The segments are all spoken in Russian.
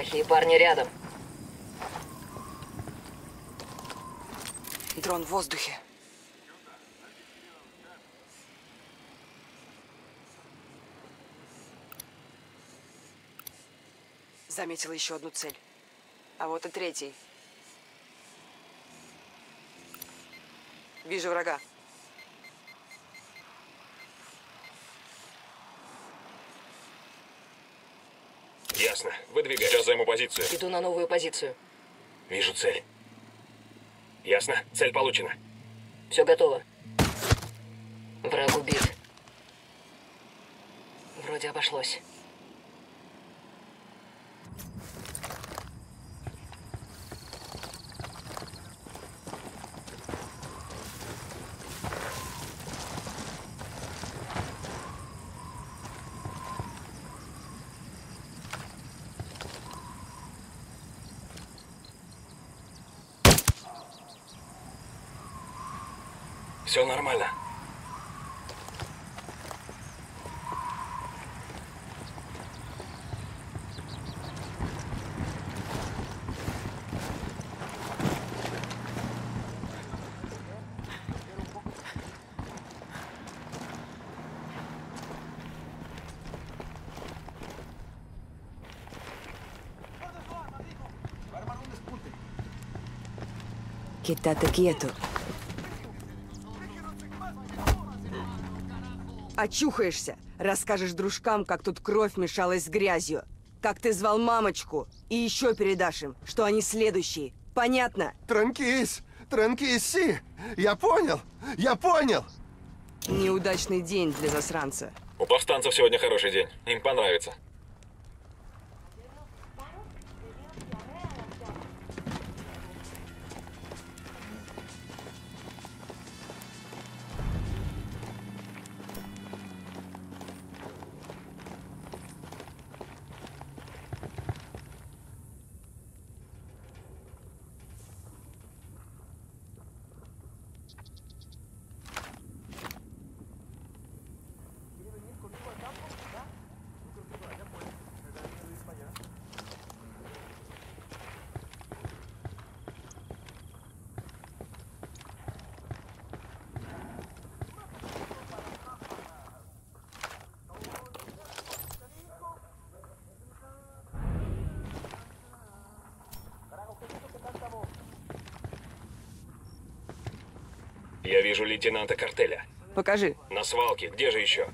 Плохие парни рядом. Дрон в воздухе. Заметила еще одну цель. А вот и третий. Вижу врага. Ясно. Выдвигай. Сейчас займу позицию. Иду на новую позицию. Вижу цель. Ясно. Цель получена. Все готово. Враг убит. Вроде обошлось. Все нормально. Quédate quieto. Очухаешься, расскажешь дружкам, как тут кровь мешалась с грязью. Как ты звал мамочку. И еще передашь им, что они следующие. Понятно? Транкис! Транкиси! Я понял! Я понял! Неудачный день для засранца. У повстанцев сегодня хороший день. Им понравится. Я вижу лейтенанта картеля. Покажи. На свалке. Где же еще?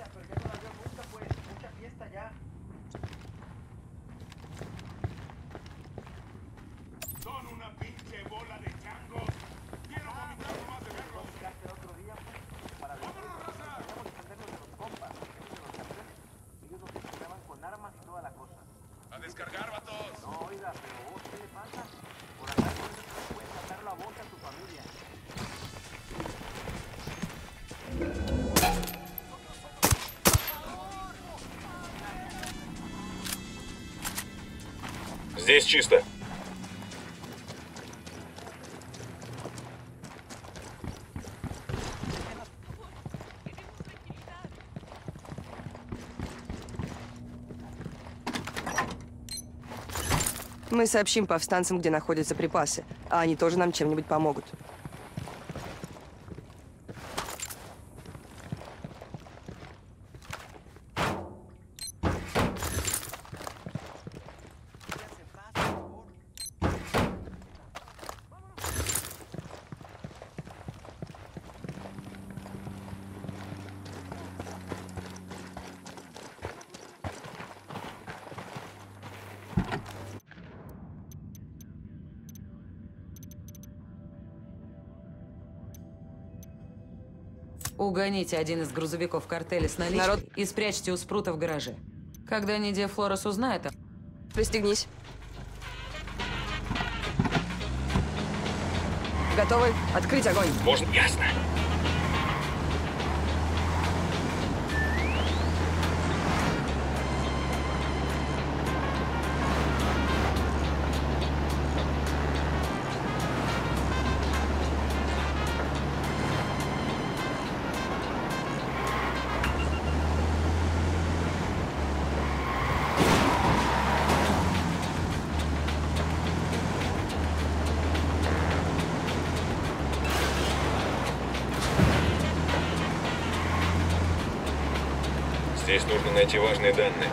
Здесь чисто. Мы сообщим повстанцам, где находятся припасы, а они тоже нам чем-нибудь помогут. Угоните один из грузовиков картеля с наличкой Народ. и спрячьте у спрута в гараже. Когда Нидия Флорес узнает, Пристегнись. Готовы? Открыть огонь. Можно? Ясно. Нужно найти важные данные.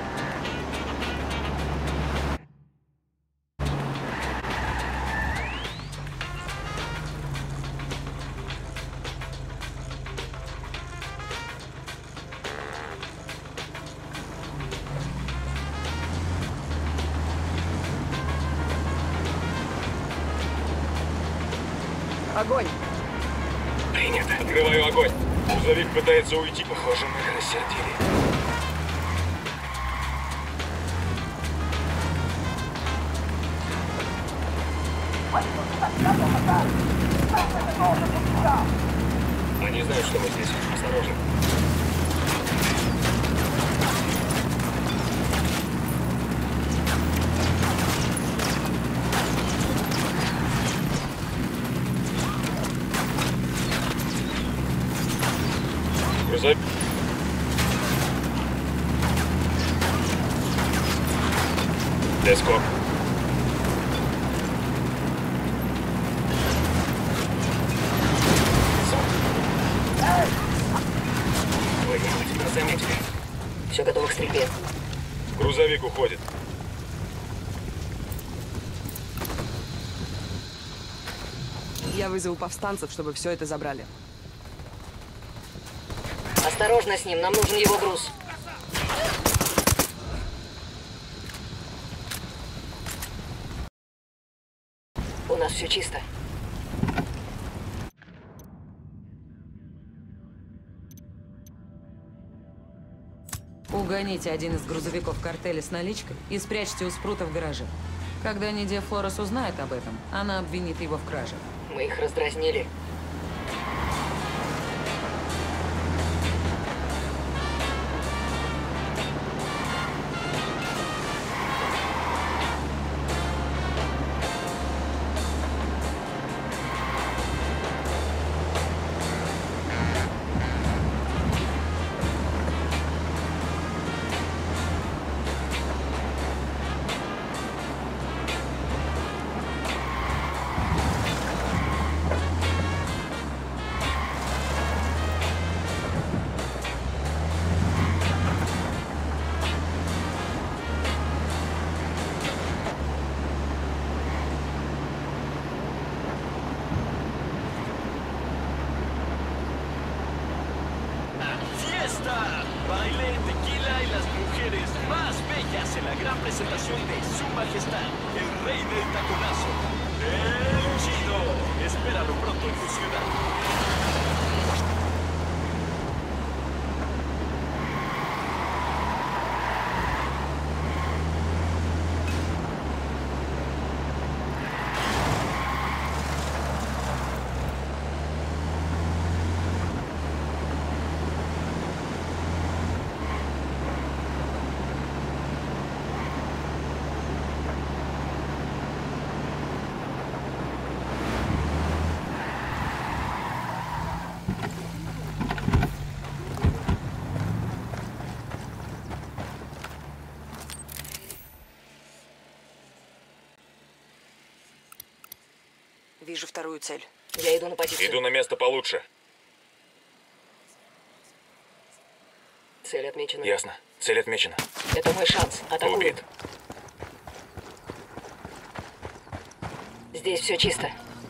Огонь! Принято. Открываю огонь. Грузовик пытается уйти. Похоже, мы их рассердили. Они знают, что мы здесь. Осторожно. Грузовик. Дескоп. Нас заметили. Все готово к стрельбе. Грузовик уходит. Я вызову повстанцев, чтобы все это забрали. Осторожно с ним, нам нужен его груз. У нас все чисто. Угоните один из грузовиков картеля с наличкой и спрячьте у Спрута в гараже. Когда Нидия Флорес узнает об этом, она обвинит его в краже. Мы их раздразнили. Baile, tequila y las mujeres más bellas en la gran presentación de Su Majestad, el Rey del Taconazo, El Chido. Espéralo pronto en tu ciudad. Вижу вторую цель. Я иду на позицию. Иду на место получше. Цель отмечена. Ясно. Цель отмечена. Это мой шанс. Атакую. Убит. Здесь все чисто.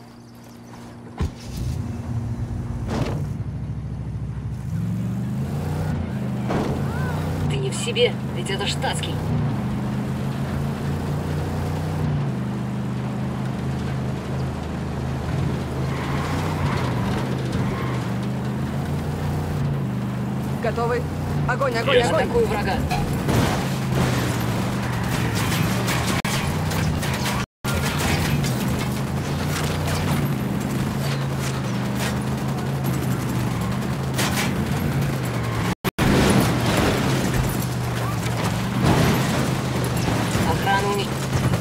Ты не в себе, ведь это штатский. Готовы? Огонь, огонь, Есть. огонь! Атакую врага. Охрану не...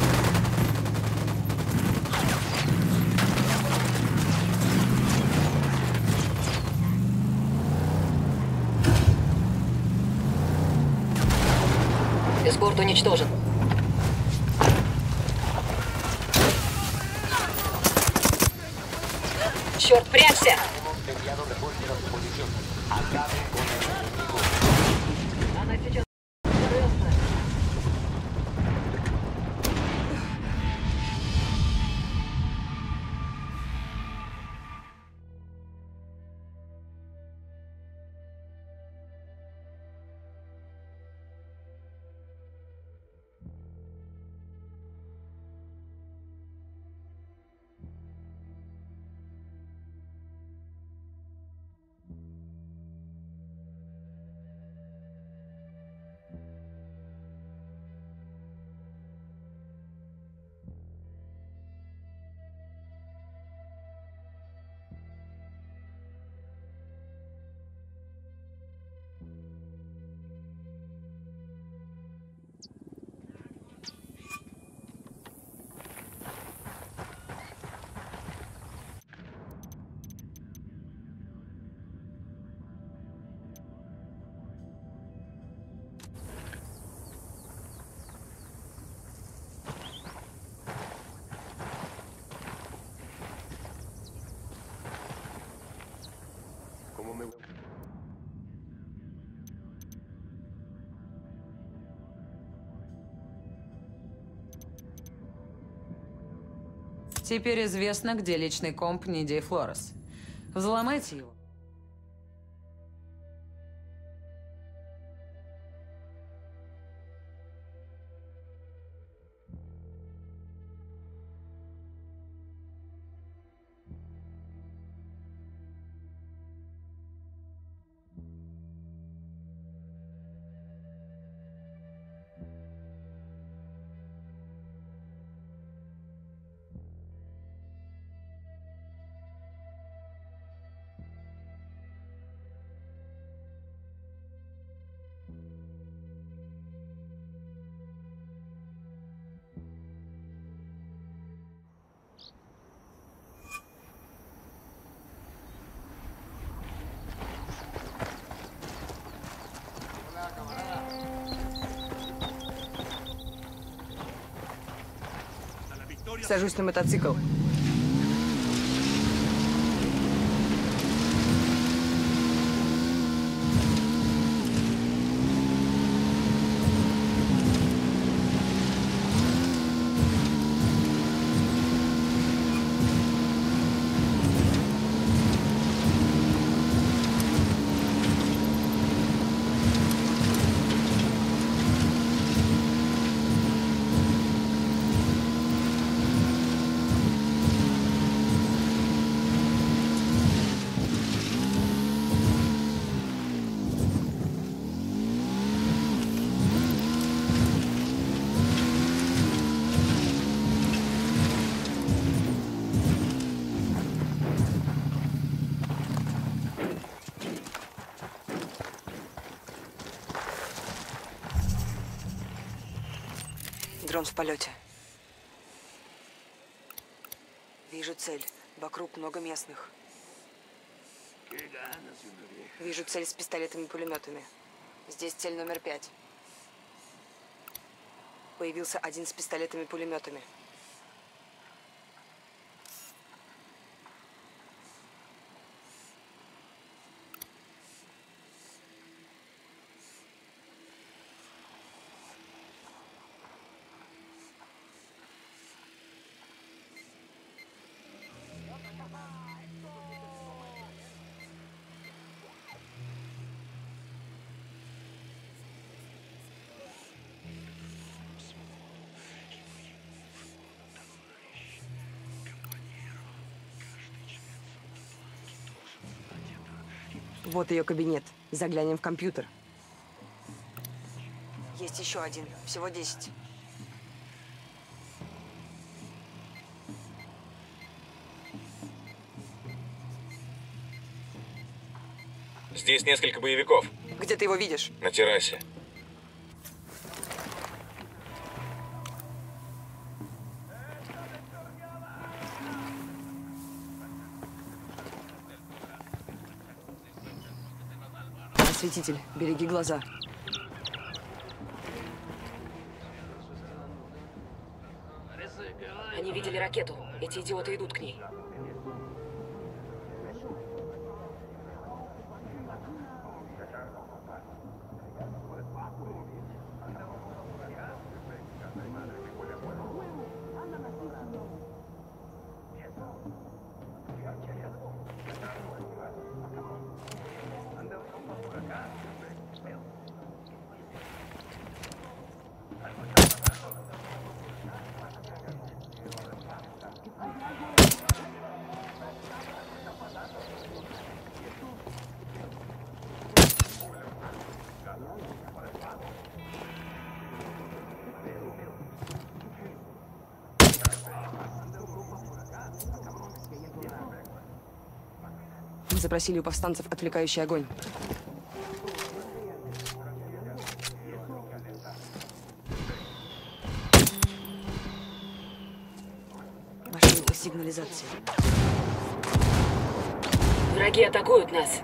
Эскорт уничтожен. Черт, прячься! Она сейчас Теперь известно, где личный комп Нидии Флорес. Взломайте его. Сажусь на мотоцикл. Дрон в полете. Вижу цель. Вокруг много местных. Вижу цель с пистолетами-пулеметами. Здесь цель номер 5. Появился один с пистолетами-пулеметами. Вот ее кабинет. Заглянем в компьютер. Есть еще один. Всего 10. Здесь несколько боевиков. Где ты его видишь? На террасе. Осветитель, береги глаза. Они видели ракету. Эти идиоты идут к ней. Мы запросили у повстанцев отвлекающий огонь. Машинка сигнализации. Враги атакуют нас.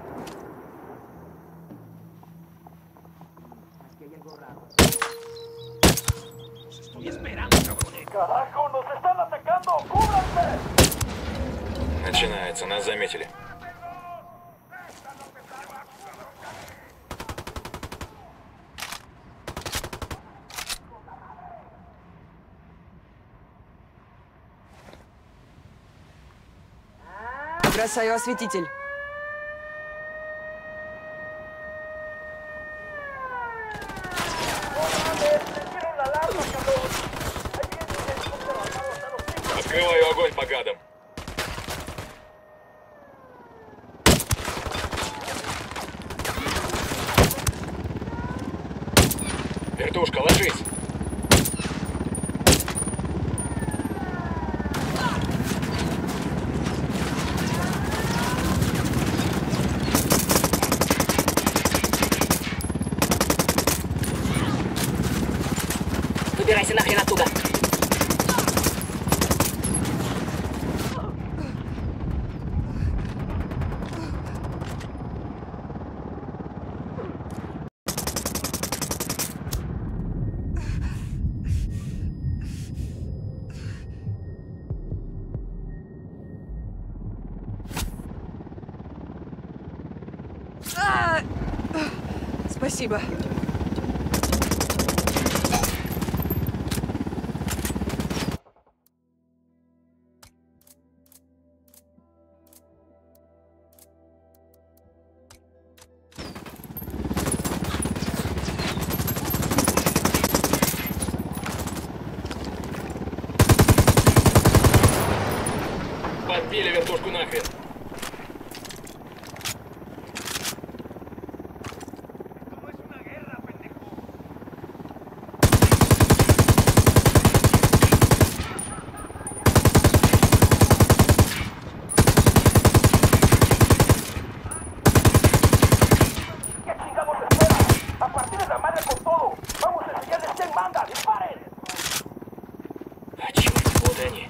Начинается, нас заметили. Бросаю осветитель. Открываю огонь по гадам. Вертушка, ложись. Выбирайся нахрен оттуда. Спасибо. Подбили вертушку нахрен. А черт, вот они.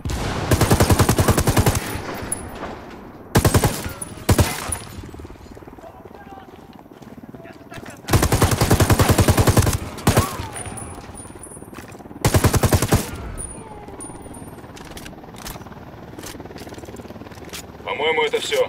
По-моему, это все.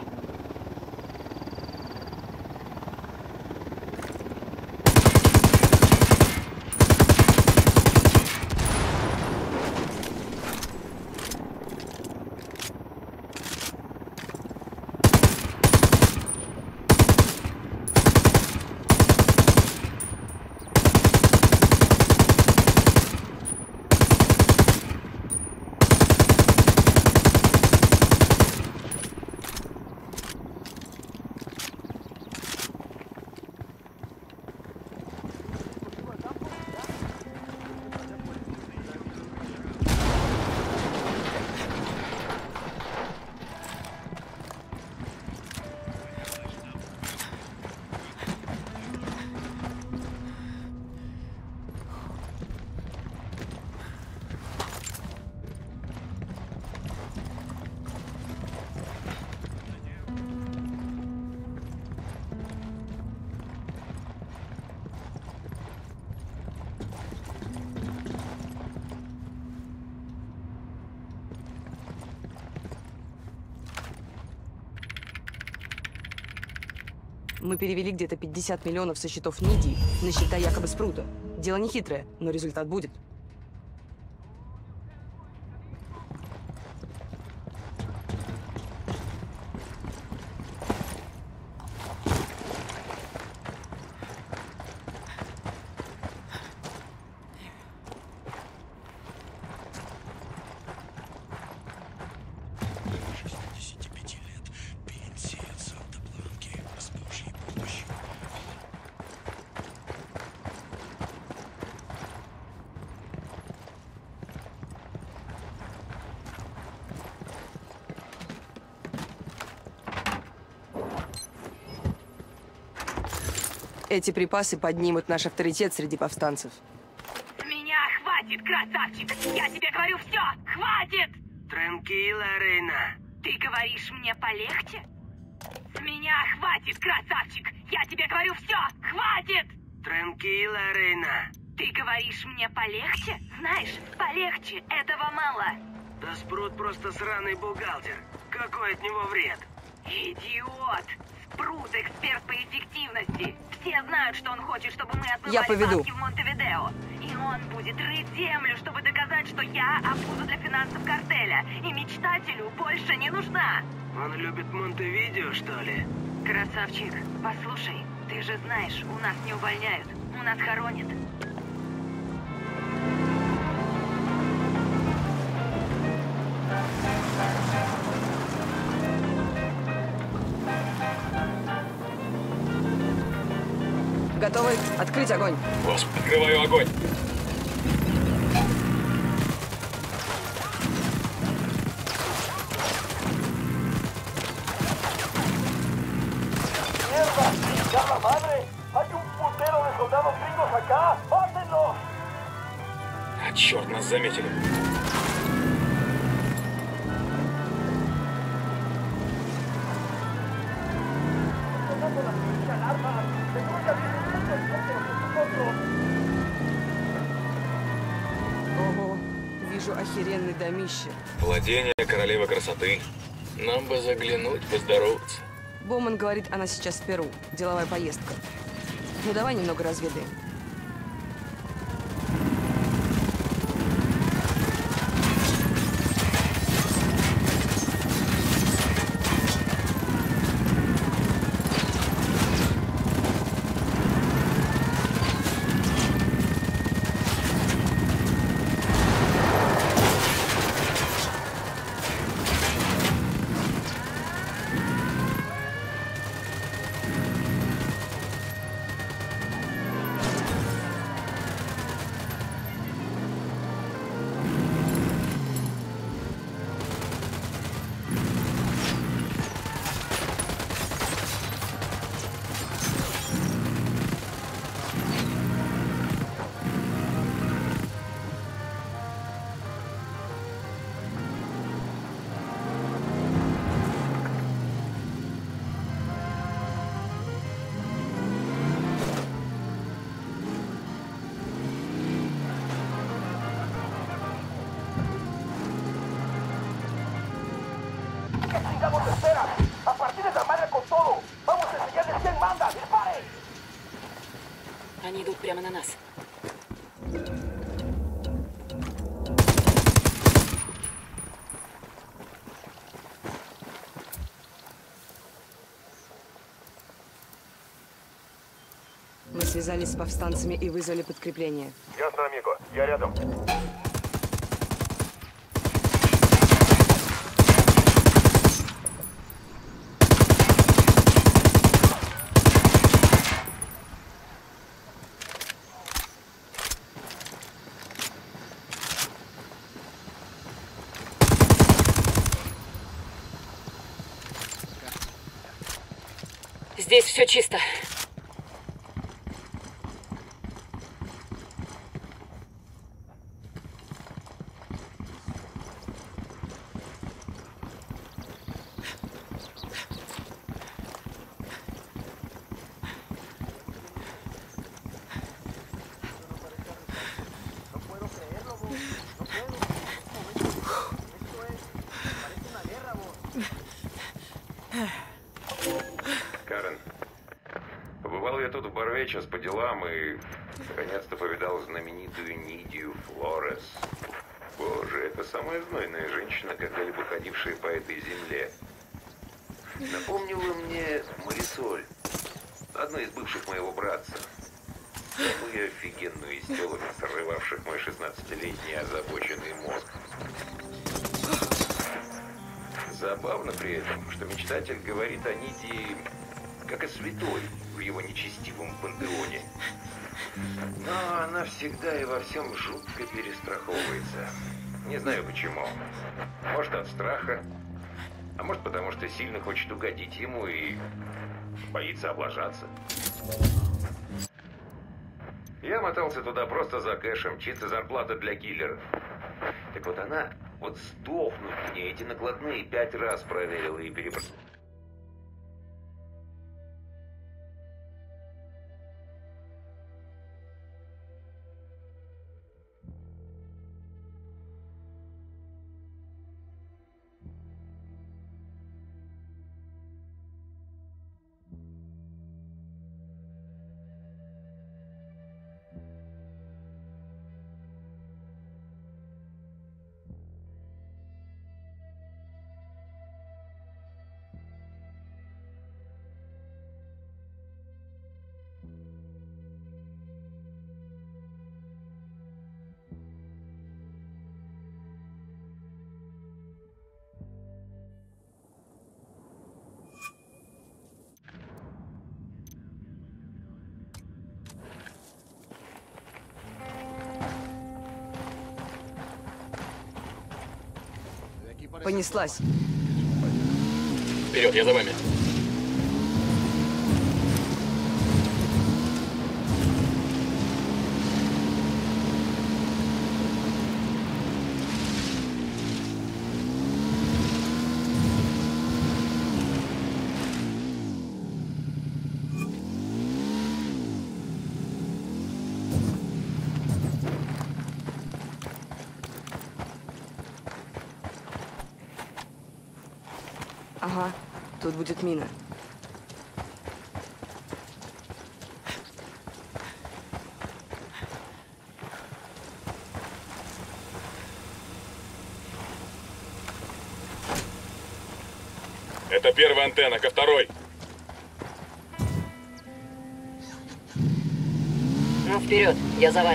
Мы перевели где-то 50 миллионов со счетов Ниди на счета якобы Спрута. Дело не хитрое, но результат будет. Эти припасы поднимут наш авторитет среди повстанцев. С меня хватит, красавчик! Я тебе говорю, все! Хватит! Транкила, Рейна. Ты говоришь мне полегче? С меня хватит, красавчик! Я тебе говорю, все! Хватит! Транкила, Рейна. Ты говоришь мне полегче? Знаешь, полегче этого мало. Да Спрут просто сраный бухгалтер. Какой от него вред? Идиот! Спрут эксперт по эффективности. Все знают, что он хочет, чтобы мы Я отмывали поведу. банки в Монтевидео. И он будет рыть землю, чтобы доказать, что я обуза для финансов картеля. И мечтателю больше не нужна. Он любит Монтевидео, что ли? Красавчик, послушай, ты же знаешь, у нас не увольняют, у нас хоронят. Готовы? Открыть огонь. Господи, открываю огонь. ¡Llama madre! ¡Hay un putero de soldados gringos acá! ¡Mátenlos! А, черт, нас заметили. Ого, вижу охеренный домище. Владение королевы красоты. Нам бы заглянуть, поздороваться. Боуман говорит, она сейчас в Перу. Деловая поездка. Ну давай немного разведаем. ¡Chingados espera! ¡A partir de la madre con todo! ¡Vamos a enseñarles quién manda! ¡Disparen! Они идут прямо на нас. Мы связались с повстанцами и вызвали подкрепление. Ясно, амиго. Я рядом. Здесь все чисто. Карен, побывал я тут в Барвечас по делам и наконец-то повидал знаменитую Нидию Флорес. Боже, это самая знойная женщина, когда-либо ходившая по этой земле. Напомнила мне Марисоль, одну из бывших моего братца. Такую офигенную из телок, срывавших мой 16-летний озабоченный мозг. Забавно при этом, что мечтатель говорит о Нидии как о святой в его нечестивом пантеоне. Но она всегда и во всем жутко перестраховывается. Не знаю почему. Может, от страха, а может, потому что сильно хочет угодить ему и боится облажаться. Я мотался туда просто за кэшем, чисто зарплата для киллеров. Так вот она, вот сдохнуть мне эти накладные 5 раз проверила и перепроверила. Понеслась. Вперед, я за вами. Ага, тут будет мина. Это первая антенна, ко второй. Ну, вперед, я за вами.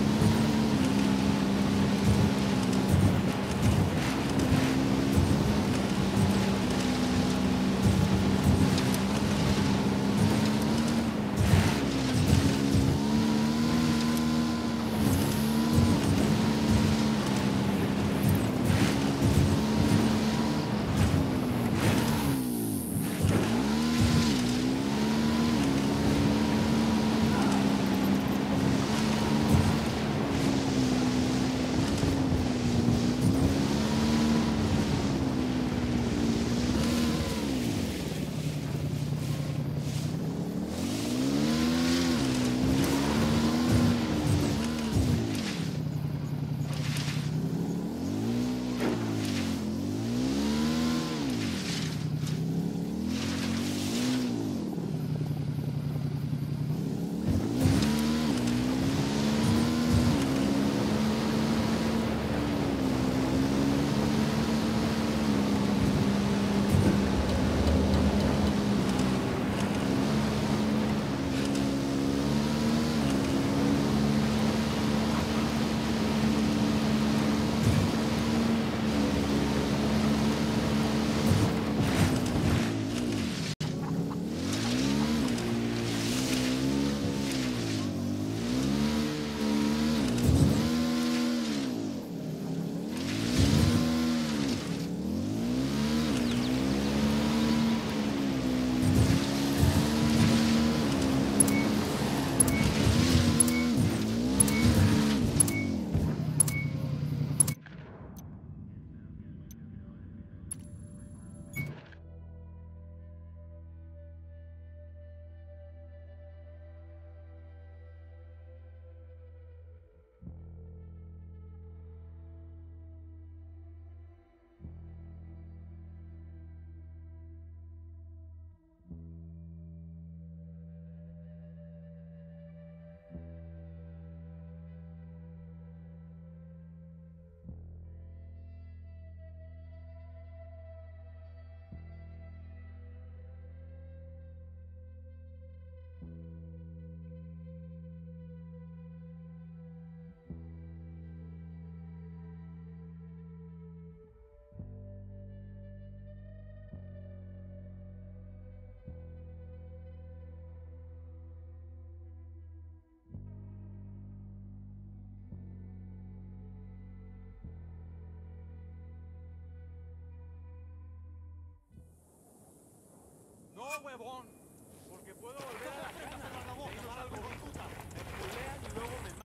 huevón, porque puedo volver a la casa con la boca, y salgo con puta. Me pulean y luego me...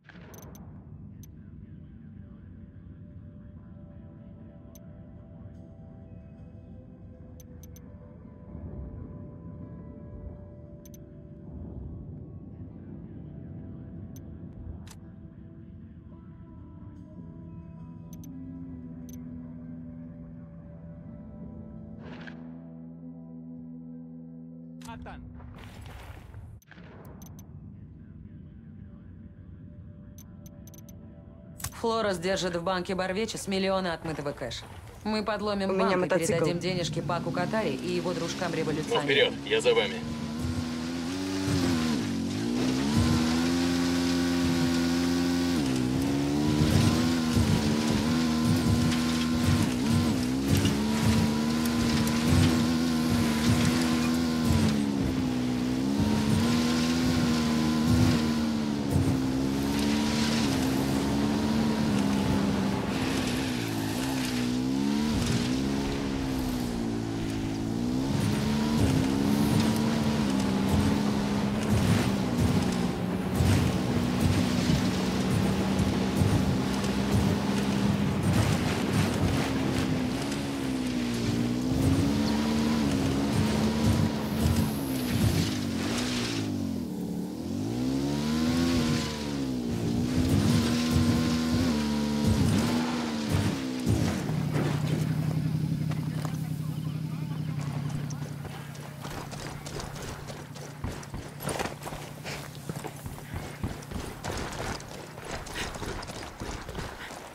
matan. Флорас держит в банке Барвечес миллионы отмытого кэша. Мы подломим У меня банк и мотоцикл. передадим денежки Паку Катари и его Ну, дружкам-революционерам. вперед, я за вами.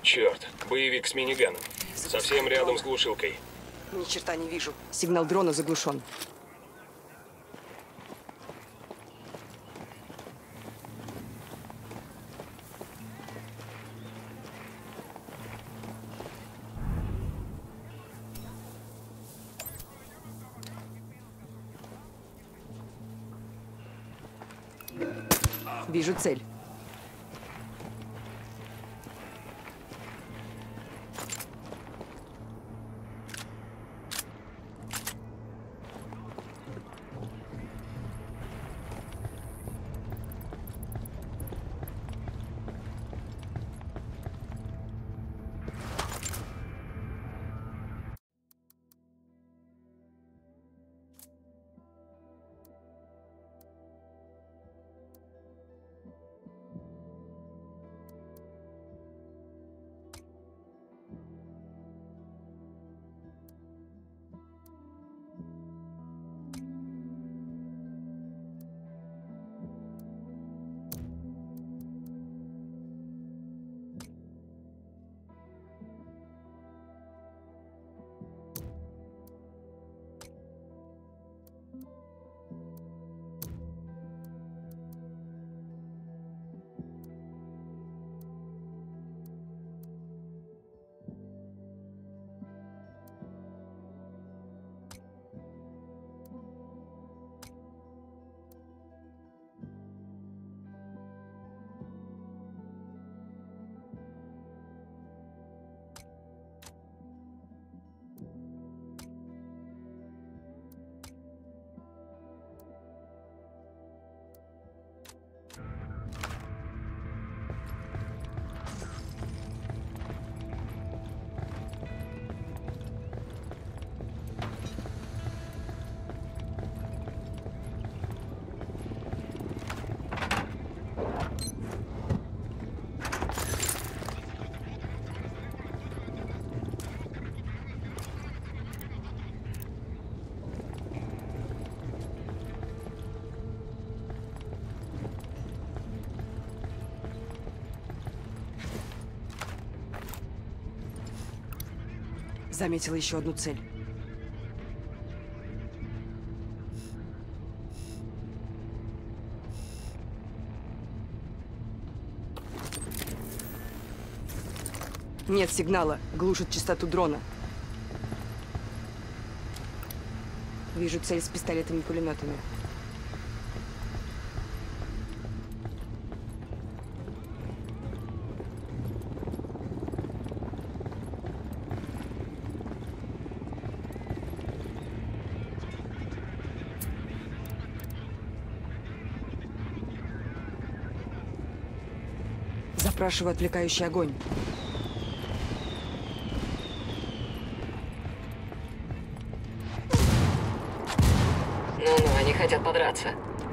Черт, боевик с миниганом. Совсем рядом с глушилкой. Ни черта не вижу. Сигнал дрона заглушен. Вижу цель. Заметила еще одну цель. Нет сигнала. Глушит частоту дрона. Вижу цель с пистолетами-пулеметами. Запрашиваю отвлекающий огонь. Ну-ну, они хотят подраться.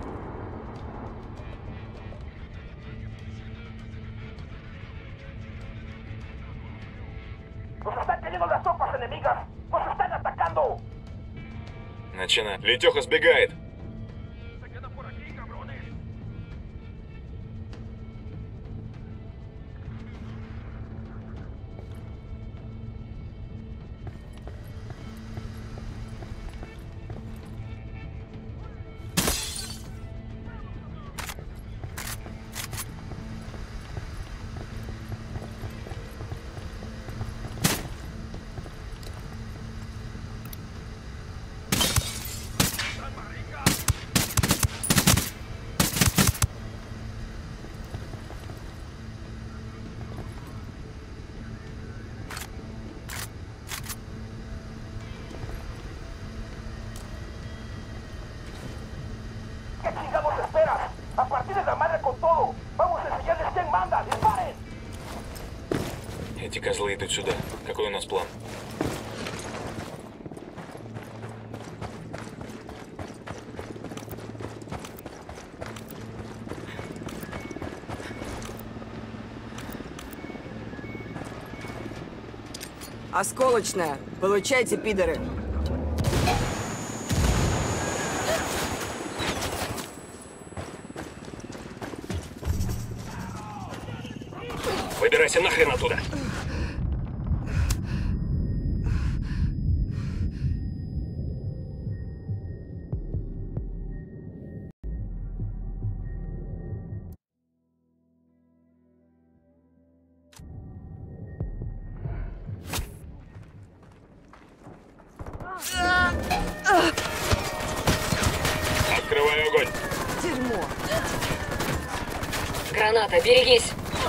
Начина. Летеха сбегает. Эти козлы идут сюда. Какой у нас план? Осколочная. Получайте, пидоры. Выбирайся нахрен оттуда. Граната, берегись!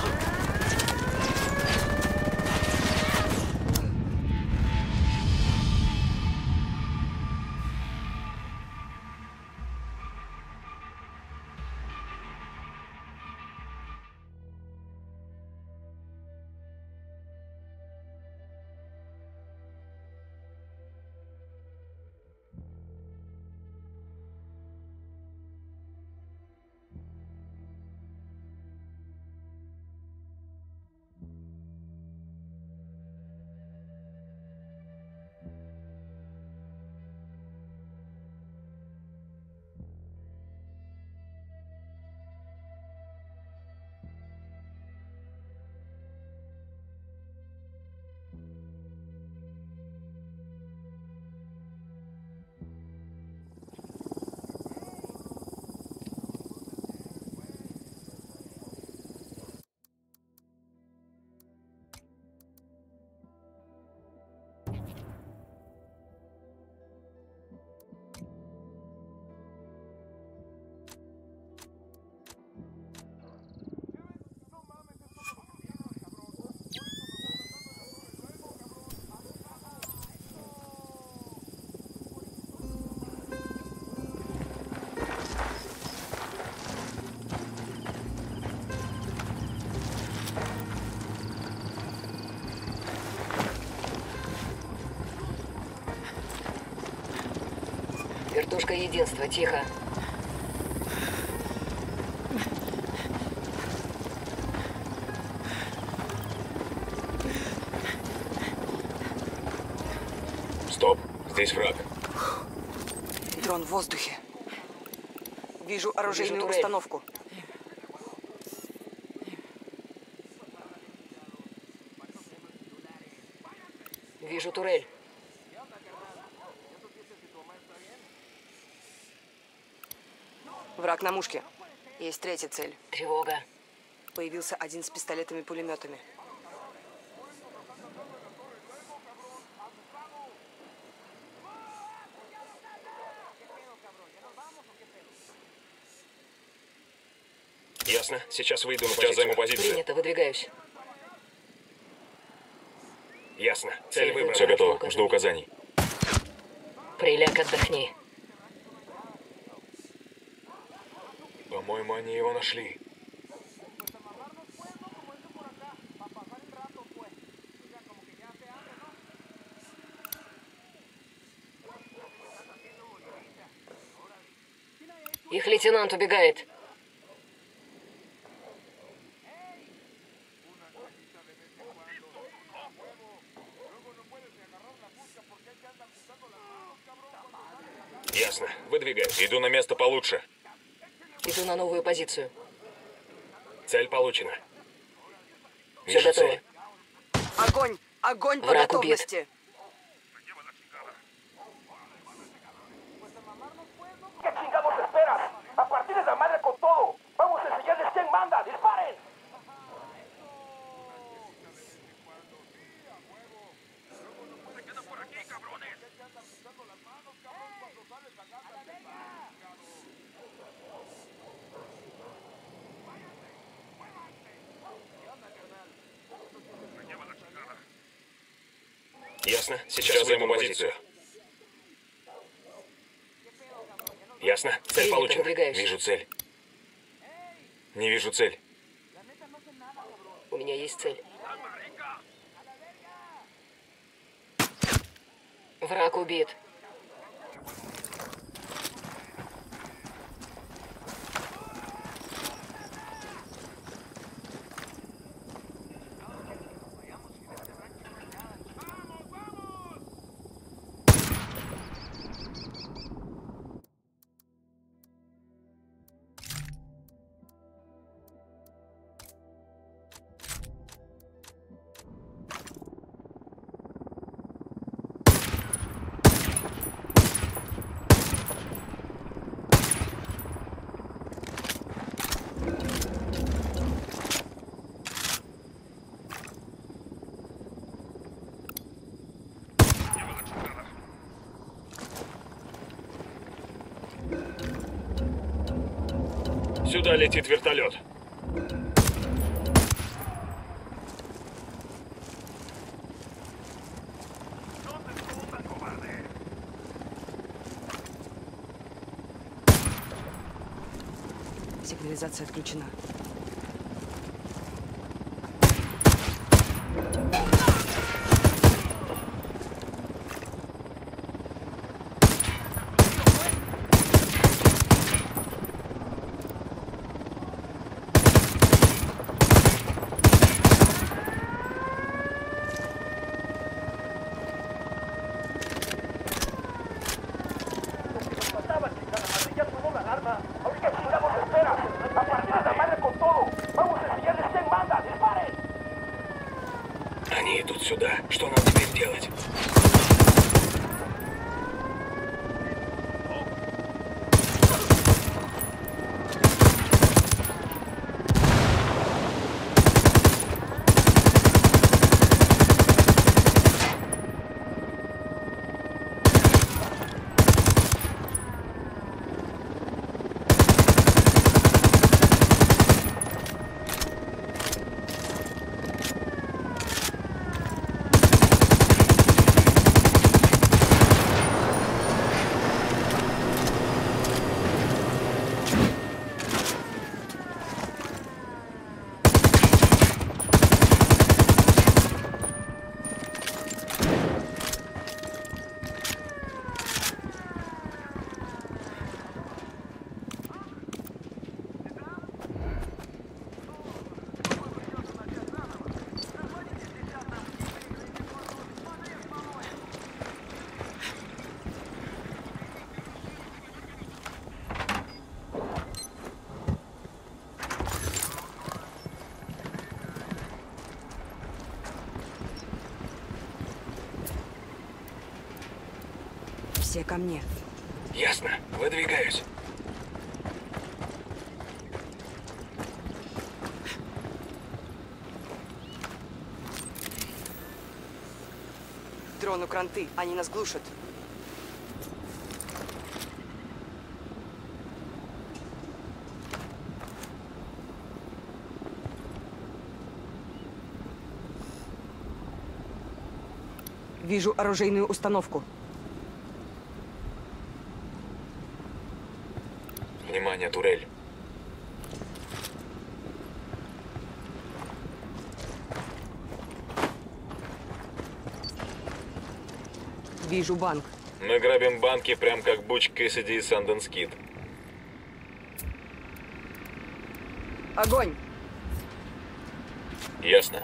Вертушка единства, тихо. Стоп, здесь враг. Дрон в воздухе. Вижу оружейную турель. установку. Вижу турель. Враг на мушке. Есть третья цель. Тревога. Появился один с пистолетами-пулеметами. Ясно. Сейчас выйду на позицию. Сейчас займу позицию. Принято, выдвигаюсь. Ясно. Цель выбрана. Все готово. Жду указаний. Приляг, отдохни. По-моему, они его нашли. Их лейтенант убегает. Ясно. Выдвигаюсь. Иду на место получше. Иду на новую позицию. Цель получена. Все Вижу готово. цель. Огонь! Огонь по Враг готовности! ¿Qué chingados esperas? A partir de la madre con todo. Vamos a enseñarles quién manda. ¡Disparen! Ясно. Сейчас займу позицию. Ясно. Цель Принято, получена. выдвигаюсь. Вижу цель. Не вижу цель. У меня есть цель. Враг убит. Сюда летит вертолет. Сигнализация отключена. Они идут сюда. Что нам теперь делать? Все ко мне. Ясно. Выдвигаюсь. Дрон у кранты. Они нас глушат. Вижу оружейную установку. Внимание, турель. Вижу банк. Мы грабим банки, прям как Буч Кэссиди и Санденс Кид. Огонь! Ясно.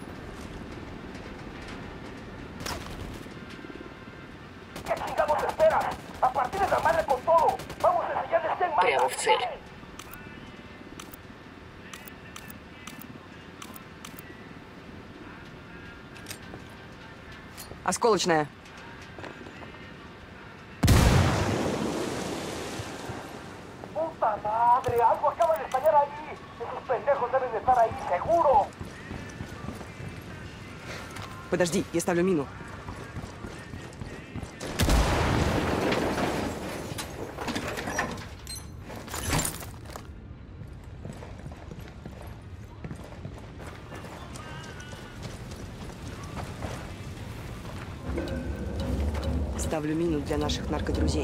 Прямо в цель. Осколочная. ¡Puta madre! ¡Algo acaba de estallar ahí! ¡Esos pendejos deben de estar ahí, seguro! Подожди, я ставлю мину. Ставлю мину для наших наркодрузей.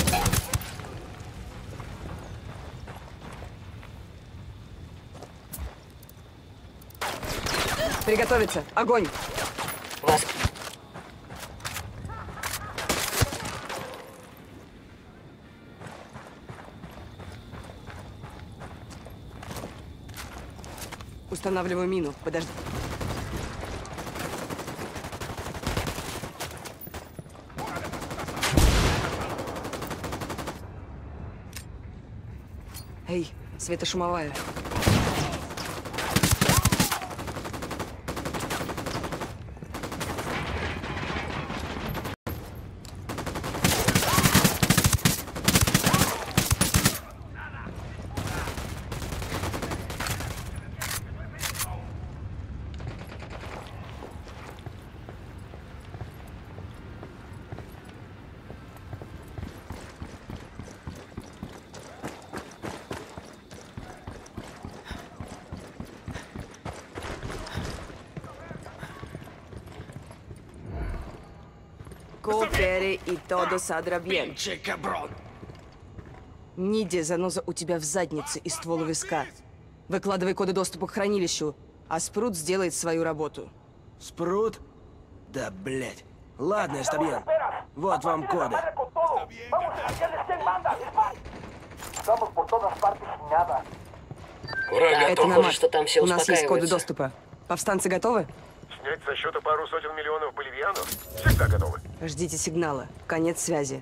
Приготовиться! Огонь! Вас... Устанавливаю мину. Подожди. Эй, светошумовая. Коопери и todo saldrá bien. Pinche cabrón. Ниди, заноза у тебя в заднице и ствол у виска. Выкладывай коды доступа к хранилищу, а Спрут сделает свою работу. Спрут? Да, блять. Ладно, Эстабьен. Вот вам коды. Враг Это готов. Намат. что там все У нас есть коды успокаиваются. доступа. Повстанцы готовы? Снять со счета пару сотен миллионов боливианов? Всегда готовы. Ждите сигнала. Конец связи.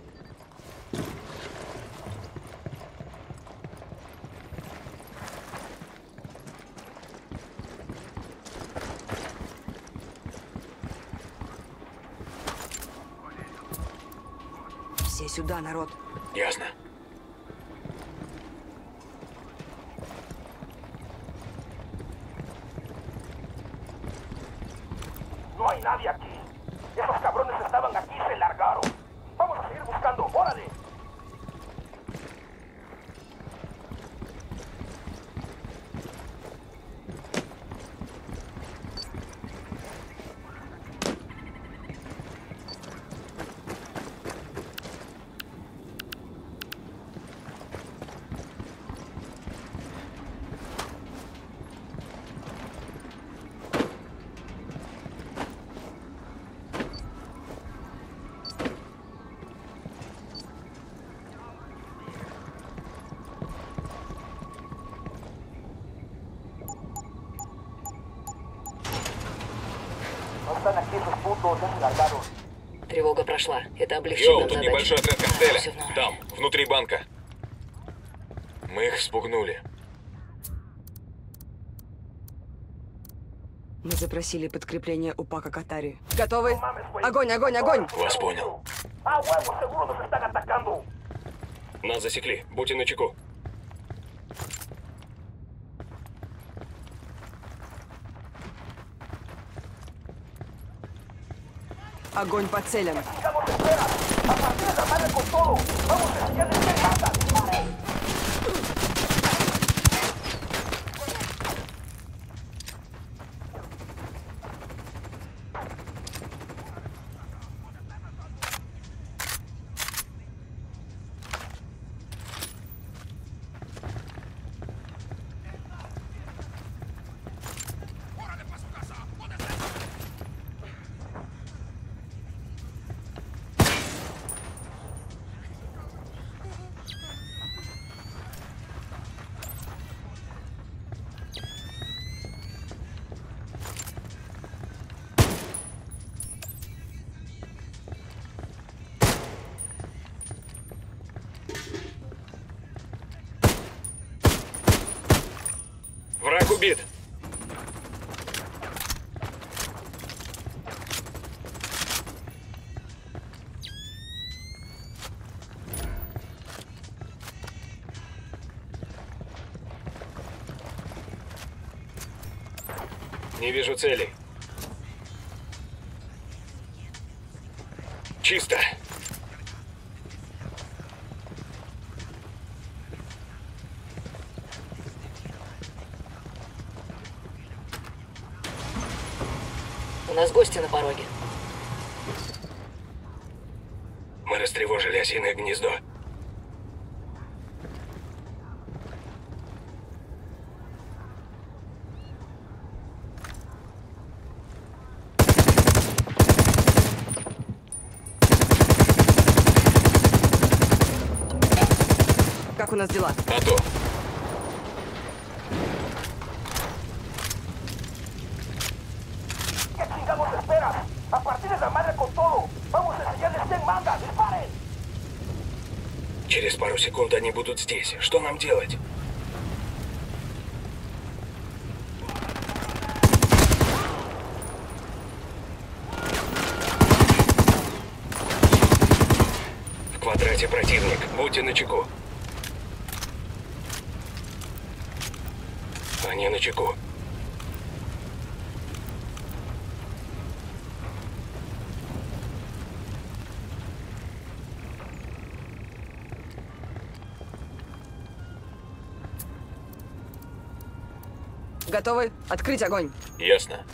Все сюда, народ. Ясно. No hay nadie aquí. Esos cabrones estaban aquí y se largaron. Vamos a seguir buscando. ¡Órale! No están aquí esos putos, ya se largaron. Тревога прошла. Это облегчит Йоу, нам тут задачу. небольшой отряд картеля. Всё в норме. Там, внутри банка. Мы их спугнули. Мы запросили подкрепление у Пака Катари. Готовы? Огонь, огонь, огонь! Вас понял. ¡Ah, huevos! ¡Seguro nos están atacando! Нас засекли. Будьте начеку. Огонь по целям. ¡Sigamos espera! ¡A partir de la madre con todo! ¡Vamos a enseñarles qué manda! ¡Disparen! Враг убит. Не вижу целей. Чисто. У нас гости на пороге. Мы растревожили осиное гнездо. Как у нас дела? А то. ¿Qué chingados esperas? ¡A partir de la madre con todo! ¡Vamos a enseñarles quién manda! ¡Disparen! Через пару секунд они будут здесь. Что нам делать? В квадрате противник. Будьте начеку. Они начеку. Готовы? Открыть огонь. Ясно.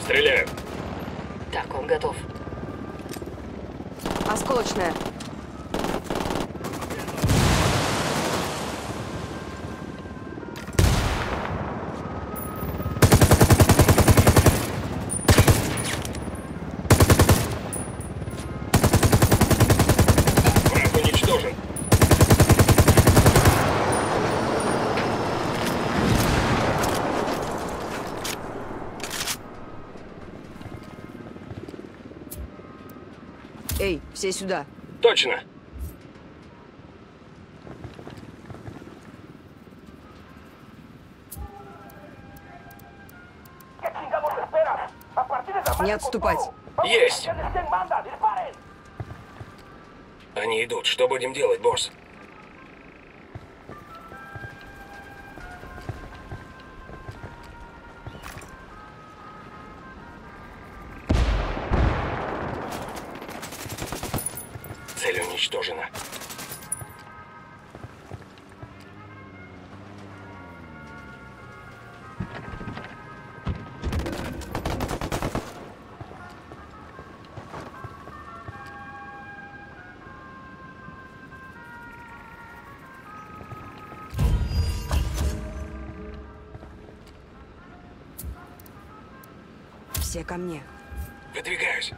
Стреляю. Так, он готов. Осколочная. Враг уничтожен. Эй, все сюда. Точно. Не отступать. Есть. Они идут. Что будем делать, босс? Цель уничтожена. Все ко мне. Выдвигаюсь.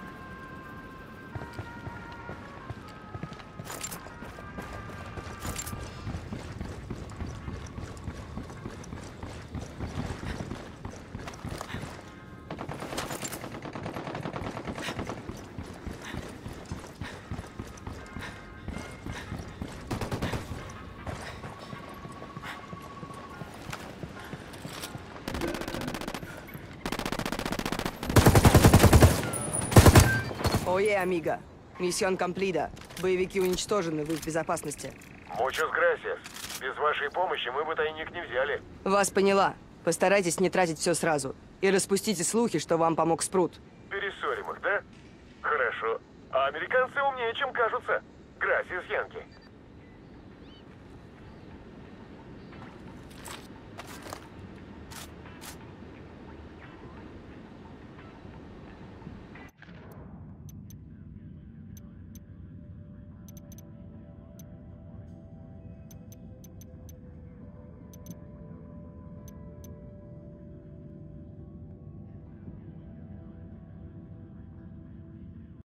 Ое, амиго. Миссион комплита. Боевики уничтожены, вы в безопасности. Muchas gracias. Без вашей помощи мы бы тайник не взяли. Вас поняла. Постарайтесь не тратить все сразу. И распустите слухи, что вам помог Спрут. Перессорим их, да? Хорошо. А американцы умнее, чем кажутся. Gracias, Янки.